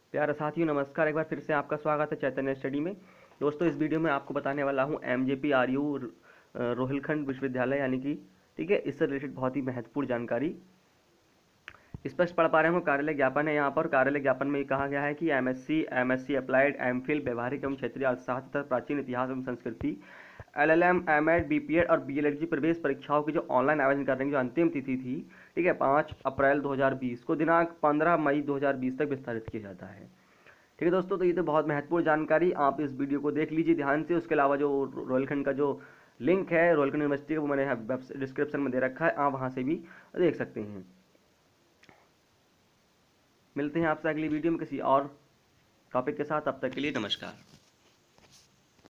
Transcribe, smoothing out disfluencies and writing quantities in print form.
प्यारे साथियों नमस्कार। एक बार फिर से आपका स्वागत है चैतन्य स्टडी में। दोस्तों इस वीडियो में आपको बताने वाला हूँ MJPRU रोहिलखंड विश्वविद्यालय यानी कि ठीक है, इससे रिलेटेड बहुत ही महत्वपूर्ण जानकारी। स्पष्ट पढ़ पा रहे हो, कार्यालय ज्ञापन है यहाँ पर। कार्यालय ज्ञापन में कहा गया है कि MSc अप्लाइड MPhil व्यवहारिक एवं क्षेत्रीय अर्थशास्त्र तथा प्राचीन इतिहास एवं संस्कृति LLM M.Ed BPEd और BLEd की प्रवेश परीक्षाओं की जो ऑनलाइन आवेदन करने की जो अंतिम तिथि थी, ठीक है, 5 अप्रैल 2020 को दिनांक 15 मई 2020 तक विस्तारित किया जाता है। ठीक है दोस्तों, तो ये तो बहुत महत्वपूर्ण जानकारी, आप इस वीडियो को देख लीजिए ध्यान से। उसके अलावा जो रोहिलखंड का जो लिंक है रोहिलखंड यूनिवर्सिटी का, वो मैंने डिस्क्रिप्शन में दे रखा है, आप वहाँ से भी देख सकते हैं। मिलते हैं आपसे अगली वीडियो में किसी और टॉपिक के साथ, तब तक के लिए नमस्कार।